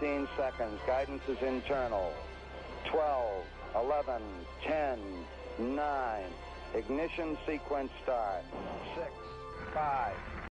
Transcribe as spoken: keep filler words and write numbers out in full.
fifteen seconds. Guidance is internal. twelve, eleven, ten, nine. Ignition sequence start. six, five,